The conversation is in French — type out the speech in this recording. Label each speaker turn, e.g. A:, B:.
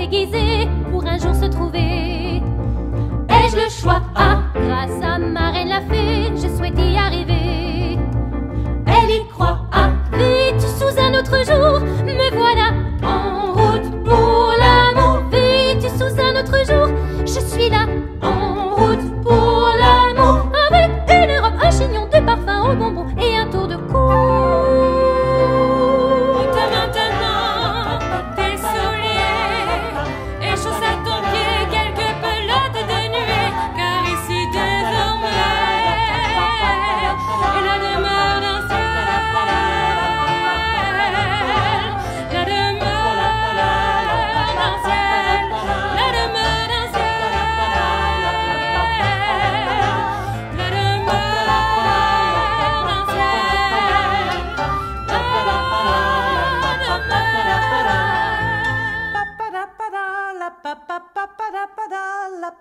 A: déguisés pour un jour se trouver. Ai-je le choix? Ah, grâce à ma reine la fée, je souhaite y arriver. Elle y croit. Ah, vite sous un autre jour, me voilà en route pour l'amour. Vite sous un autre jour, je suis là en route pour l'amour. Avec une robe, un chignon, de parfum aux bonbons et un tour de cou.
B: Maintenant, tes souliers et chausses à ton pied, quelques pelotes de nuée, car ici désormais est la demeure d'un ciel, la demeure d'un ciel, la demeure d'un ciel, la demeure d'un ciel.